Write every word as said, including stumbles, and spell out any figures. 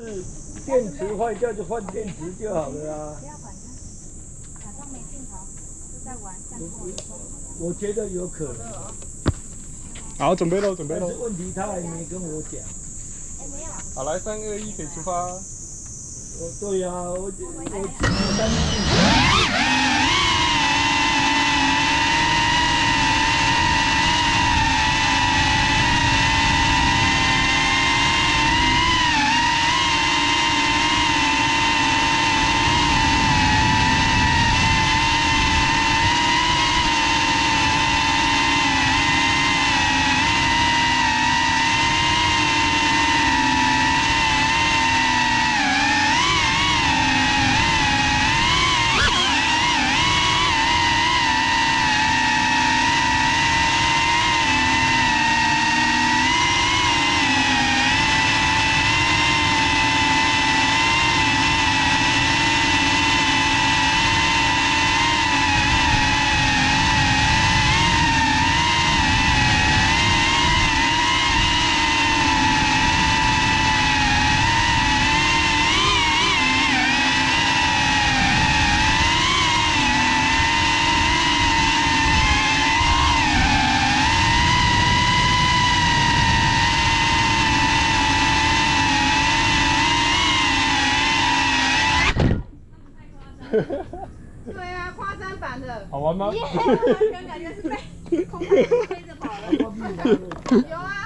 是电池坏掉就换电池就好了啦。 不要管它，假装没镜头，就在玩。 我我觉得有可能。 好，准备喽，准备喽。 但是问题他还没跟我讲。 哎，没有。 好，来，三二一，可以出发。 我对呀、啊，我我我三天。 对啊，夸张版的。 好玩吗？ 耶，完全感觉是被空气飞着跑了。 有啊。